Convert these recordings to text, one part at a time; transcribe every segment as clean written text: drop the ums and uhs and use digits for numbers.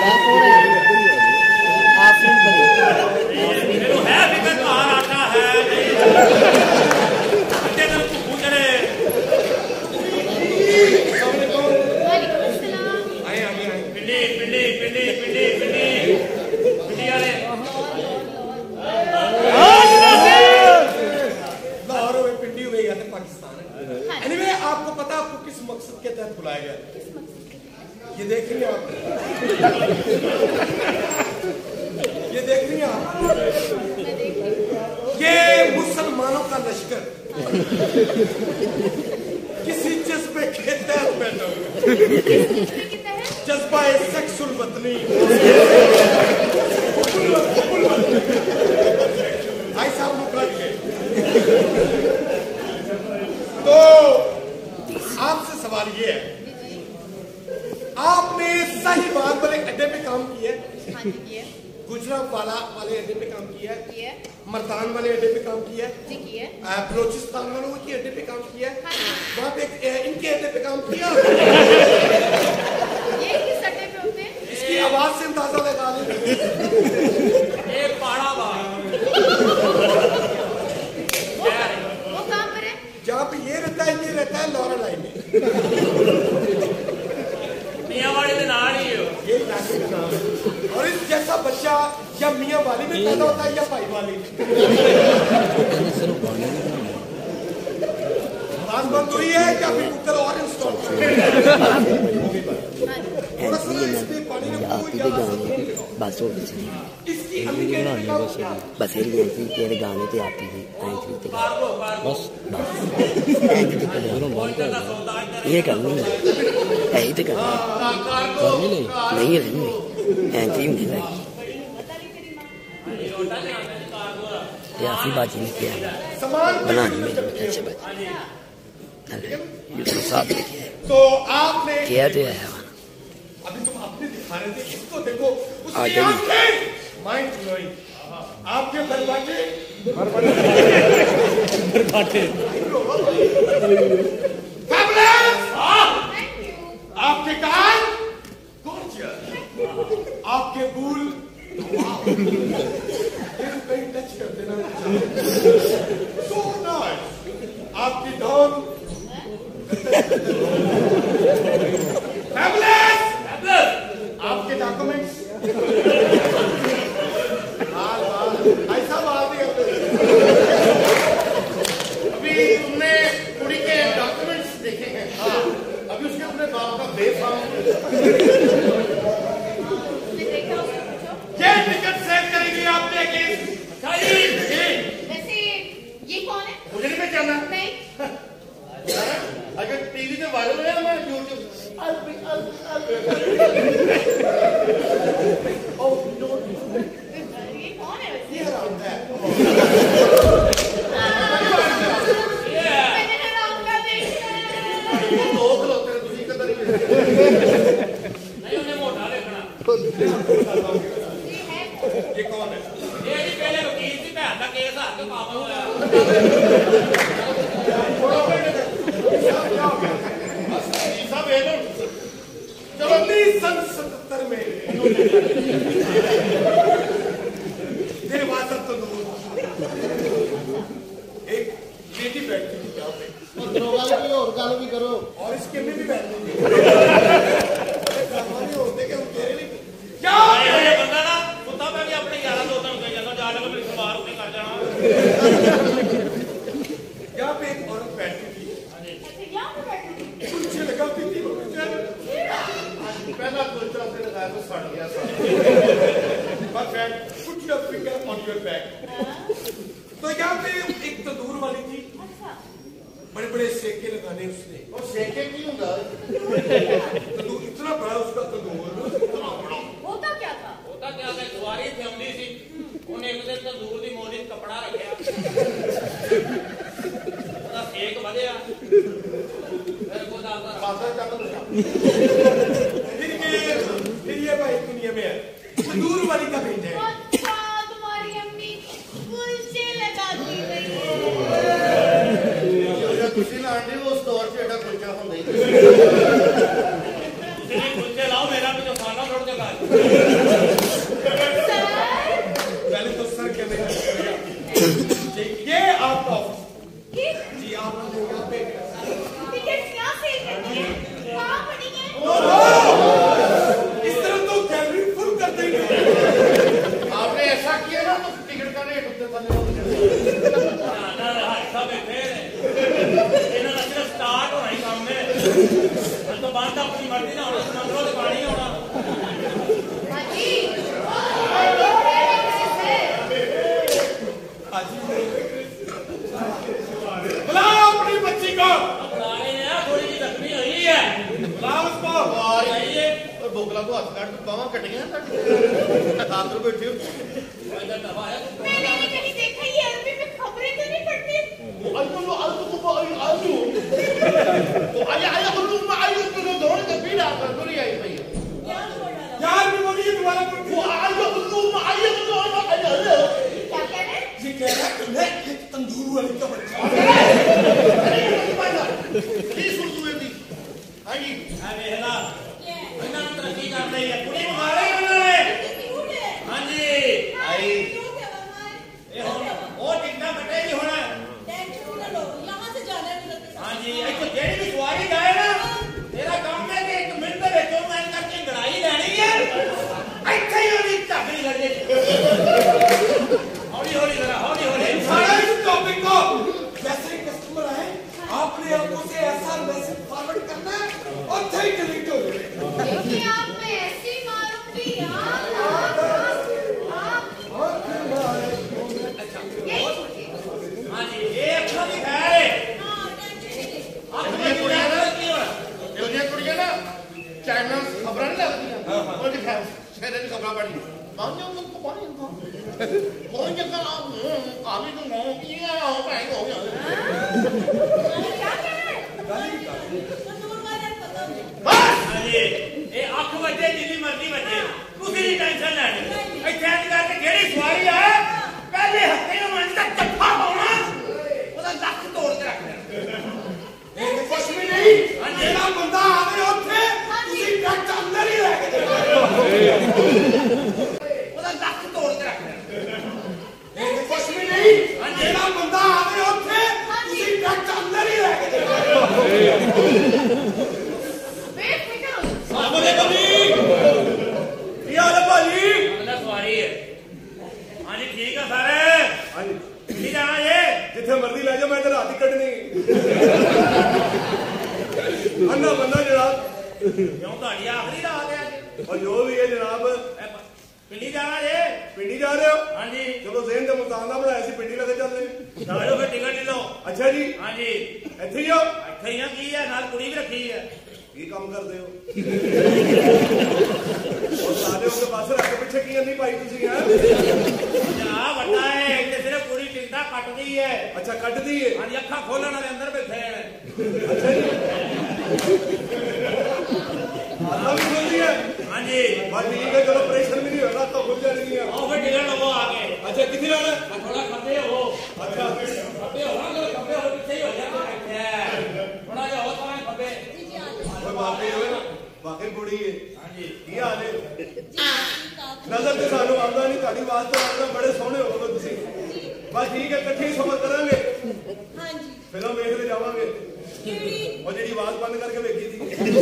Anyway आपको पता आपको किस मकसद के तहत बुलाया गया? ये देख रही हैं आप, ये देख रही हैं आप, ये मुसलमानों का लश्कर किसी जज्बे के तहत बैठा हुआ, जज्बा सेक्सुअल बदनी। भाई साहब मुकलत है। तो आपसे सवाल ये है, आपने साहिवाल वाले अड्डे पे काम किया है? हाँ जी किया। गुजरावाला वाले अड्डे पे काम किया है? किया। मर्दान वाले अड्डे पे काम किया है? जी किया। बलोचिस्तान वालों के अड्डे पे काम किया है? हाँ। वहाँ पे इनके अड्डे पे काम किया? ये किस अड्डे पे होते हैं? इसकी आवाज से अंदाजा लगा लें। एक पाड़ा बार जहाँ पे ये रहता है लॉरा लाइन में। मियाँवाली के नाम ही हो, ये इलाके का नाम है। और इस जैसा बच्चा या मियाँ वाली में पैदा होता है या भाई वाली में। आवाज बंद हुई है क्या? फिर कुकर और इंस्टॉल बथेरी तेरे गाने ते आती थी बस ये करनी है तो करनी नहीं रहनी ऐसी नहीं लगी। यासी बाजी ने किया बनानी में अच्छे बाजी साथ तो आपने किया तो है। अभी तुम अपने दिखा रहे थे, इसको देखो, माइंड ब्लोइंग। आपके बरबाटे आपके कान गॉर्जियस, आपके बूल टच कर देना, सो नाइस, आपकी डॉग फैबुलस, आपके डॉक्यूमेंट्स ऐसा बात है। अभी तुमने कुड़ी के डॉक्यूमेंट्स देखे हैं? हाँ। अभी उसके अपने बाप का बेफाम ये टिकट सेव करेंगे आपने केस। वैसे ये कौन है? मुझे नहीं पहचाना। नहीं। अगर टीवी पे वायरल है मैं यूट्यूब ये कौन है वैसे? ये हराम है। मैंने हराम का देखा। तो खलोते हैं तुझी कदर नहीं, उन्हें मोटा देखना। ये कौन है? ये जी पहले वकील थी, भैन का केस आ के पापा होया। चलो 1977 में निर्वाचन तो दूर, एक बेटी बैठती थी क्या पे, और गाल भी करो और इसके में भी बैठती थी। होते क्या क्या बंदा ना कुत्ता मैं भी अपने 11 दोस्तों को जाता जाने को मेरी सवार उठे कर जाना। यहाँ पे एक औरत बैठती थी, कुछ लगाती थी, पहला कुर्ता से लगाया तो फट गया था। Put your finger on your back। तो यहाँ पे एक तंदूर वाली थी, बड़े बड़े सेके लगाने उसने। और सेके क्यों होगा? तंदूर इतना बड़ा, उसका तंदूर इतना बड़ा। होता क्या था? होता क्या था? सवारी फैमिली थी, उन्हें एक दिन तंदूर की मोड़ी कपड़ा रखा, सेक बढ़िया फिर ये भाई दुनिया में है तंदूर वाली का भेजा है। अच्छा, तुम्हारी अम्मी कुलचे लगाती रही है। खुशी ना आंटी वो स्टोर से एडा कुलचा हो गई। कुलचे लाओ, मेरा भी जो खाना छोड़ के तो बांध अपनी मर्जी ना होना समंदरों से पानी होना बुलाओ अपनी बच्ची को। थोड़ी सी जख्मी हुई है, बुलाओ उसको। बोगला को हाथ काट बावा कटियां हाथ में बैठी मैंने ये कहीं देखा, ये अरबी में खबरें तो नहीं पढ़ती। यार भी बोलिए दोबारा क्या कह रहे हैं? ये कह रहा है तंदूर वाली का बच्चा। प्लीज सुन तुम्हें भी। हाँ जी वेला इतना तरक्की कर रही है कुड़ी मारे उन्होंने। हाँ जी आई वो टिकटा कटेगी होना। हाँ जी एक जेडी भी सवारी जाए ना तेरा काम है कि 1 मिनट में बेचो मैं करके लड़ाई लेनी है ऐसे ही होनी चाबी लगे हौली हौली जरा हौली हौली सारा इस टॉपिक को जैसे कस्टमर आए आपने आपको से ऐसा मैसेज फॉरवर्ड करना है और सही डिलीट हो जाए। देखिए आप मैं ऐसी मारूंगी यार। हाँ जी ये अच्छा दिखा है कुड़ियां ना चैनल खबर नहीं लगती और दिखाओ शहर की खबर पढ़ी मांगे उनको पानी कौन जगह काफी तो हो किया हो भाई हो गया। क्या कह रहे हैं? हाँ जी ये 8 बजे जितनी मर्जी बजे तुसी नहीं टेंशन लेनी इत्थे करके जेड़ी सवारी है पहले हफ्ते में मन तक चप्पा होना ओदा लक तोड़ के रख देना। कुछ भी नहीं जेड़ा बंदा आवे उठे तुसी डट अंदर ही रह के ओदा लक तोड़ के रख देना। कुछ भी नहीं जेड़ा बंदा आवे उठे तुसी डट अंदर ही रह के बेफिक्र हो। सामने कभी यार भाई अंदर सवारी है। हाँ जी ठीक है सारे हाँ जी ठीक जाना ये जिथे मर्जी ले जाओ मैं तो रात ही कटनी अन्ना बंदा जनाब क्यों ਤੁਹਾਡੀ ਆਖਰੀ ਰਾਤ है और जो भी है जनाब पिंडी जाना ये पिंडी जा रहे हो। हाँ जी चलो जेन के मुताबिक बनाया सी पिंडी लगे चलते चलो फिर टिकट ले लो। अच्छा जी हाँ जी ਇੱਥੇ ਹੀ ਹੋ ਇੱਥੇ ਹੀ की है नाल कुड़ी भी रखी है ਕੀ ਕੰਮ ਕਰਦੇ ਹੋ ਉਹ ਸਾਰੇ ਉਹਦੇ ਪਾਸੇ ਰੱਖ ਕੇ ਪਿੱਛੇ ਕੀ ਨਹੀਂ ਪਾਈ ਤੁਸੀਂ ਹੈ जनाब बड़ा है एक सिर्फ पूरी टिकटा कट दी है। अच्छा ਕੱਢਦੀ ਹੈ। हाँ जी अखा खोलने वाले अंदर बैठे हैं। अच्छा जी आधा भी खुलती है। हाँ जी बस ठीक है चलो ऑपरेशन भी नहीं होगा तो खुल जाएगी। आओ फिर टिकट लो आगे। अच्छा कितनी जाना है थोड़ा खब्बे हो अच्छा खब्बे हो ना खब्बे हो पीछे ही हो जाते थोड़ा जा हो थोड़ा खब्बे। कोई वाकई होवे ना वाकई कुड़ी है। हाँ जी ਕੀ ਹਾਲ ਹੈ ਨਜ਼ਰ ਤੇ ਸਾਨੂੰ ਆਉਂਦਾ ਨਹੀਂ ਤੁਹਾਡੀ ਆਵਾਜ਼ ਤੋਂ ਆਉਂਦਾ ਬੜੇ ਸੋਹਣੇ ਹੋ ਤੁਸੀਂ ਬਸ ਠੀਕ ਹੈ ਇਕੱਠੇ ਹੀ ਸਫ਼ਰ ਕਰਾਂਗੇ। ਹਾਂਜੀ ਫਿਲਮ ਵੇਖਦੇ ਜਾਵਾਂਗੇ ਕਿਹੜੀ? ਉਹ ਜਿਹੜੀ ਆਵਾਜ਼ ਬੰਦ ਕਰਕੇ ਵੇਖੀ ਸੀ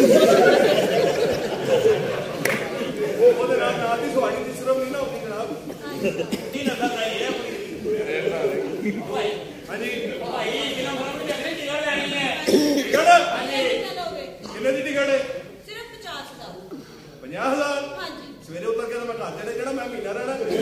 ਉਹਦੇ ਨਾਲ ਦੀ ਸਵਾਰੀ ਦੀ ਸ਼ਰਮ ਨਹੀਂ ਨਾ ਹੁੰਦੀ ਜਨਾਬ। की नजर रही है भाई हाँ जी भाई बिना मतलब में देखने टिकट लेनी है। टिकट हाँ जी कितने की टिकट है सिर्फ 50,000। 50,000 हाँ जी सवेरे उतर के मैं घर चले जाना मैं महीना रहना हाँ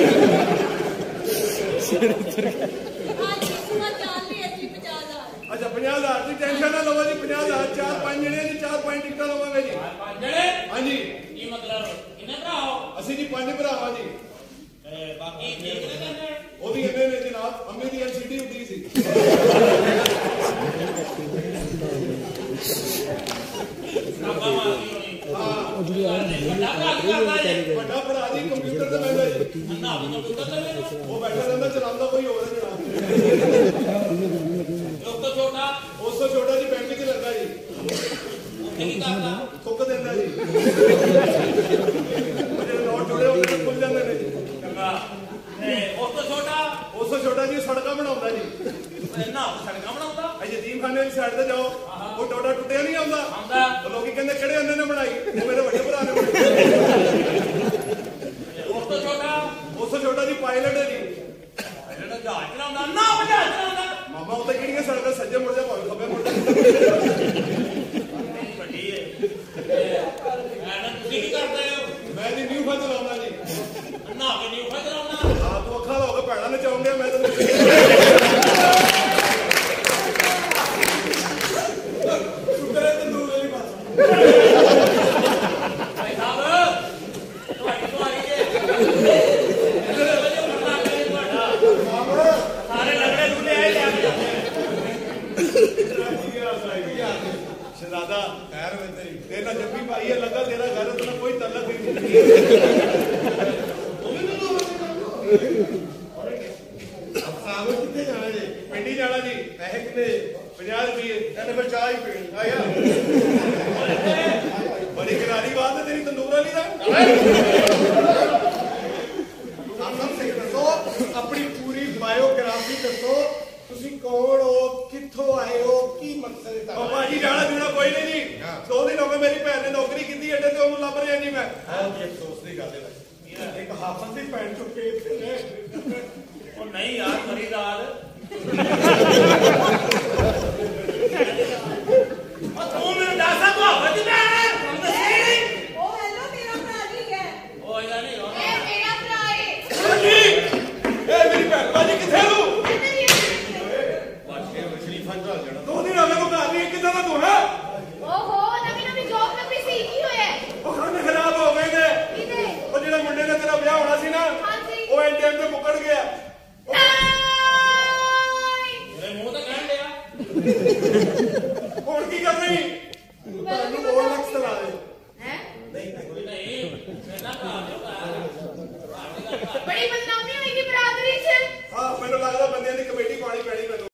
जी सुबह 4 भी है जी 50,000। अच्छा 50,000 की टेंशन ना लो जी 50,000 4-5 जने जी 4-5 टिकट लवांगे जी। जड़े हाँ जी की मतलब इन्हें भराओ असि जी 5 भरावा जी बाकी ठीक है वो भी इन्हें ने जनाब अम्मी दी एलसीडी उठी सी नाका मारती होनी। हां बड़ा भरा जी कंप्यूटर ते बैठा जी ना कंप्यूटर ले लो वो बैठा रहंदा चलांदा कोई होर जनाब लोग तो छोटा उस तो छोटा जी बैंक च लगा जी नहीं करता थुक देंदा जी मेरे नोट जुड़े होते तो खुल जांदे ने जी चंगा उस तो छोटा जी सड़का बनाउंदा जी ना सड़का बनाउंदा यतीम खाने वाली साइड ते जाओ वो टोटा टुटिया नहीं आंदा आंदा लोग कहंदे किहड़े अंदे ने बनाई वो मेरे बड़े भरा ने बनाई उस तो छोटा जी पायलट है जी पायलट जहाज चलाउंदा ना जहाज चलाउंदा मामा उत्ते किहड़ियां सड़कां सज्जे मुड़ जा भावे खब्बे मुड़ जा तेरी तेरा जब्बी भाई है लगा तेरा घर तो कोई तल्लक ही नहीं अब साहब कितने जाना जी पिंडी जाना जी पैसे कितने 50 रुपये कहने फिर चाय ही पीनी आया बड़ी करारी बात है तेरी तंदूर वाली दा दसो अपनी पूरी बायोग्राफी दसो तुसी कौन हो कित्थों आए हो की मकसद है ओ भाजी जाना देना कोई नहीं जी 2 दिन हो गए मेरी भैन ने नौकरी की अड्डे ते ओनू लभ रहा नहीं मैं बहुत ही अफसोस की गल है एक हाफज दी भैन चुक के इत्थे ने ओ नहीं यार खरीदार ओ तू मेरे दासा को बच मैं ओ हेलो मेरा भरा नहीं है ओ यार नहीं ए मेरा भरा है भाजी ए मेरी भैन भाजी किथे तू बादशाह शरीफा चल जाना 2 दिन हो गए तू घर नहीं किधर तू है ओहो नवी जॉब लगी सी की होया ओ खाने खराब हो गए ने किदे ओ जेड़ा मुंडे ने तेरा ब्याह होना सी ना हां जी ओ एंड टाइम ते मुकड़ गया मेरे मुंह तो कहन लिया ਹੁਣ ਕੀ ਕਰ ਰਹੀ ਤੁਹਾਨੂੰ ਹੋਰ ਲੱਖ ਚਲਾ ਦੇ हैं कोई नहीं मेरा भरा नहीं बड़ी बदनामी होगी बरादरी च ਹਾਂ ਮੈਨੂੰ ਲੱਗਦਾ ਬੰਦਿਆਂ ਦੀ ਕਮੇਟੀ ਪਾਣੀ ਪੈਣੀ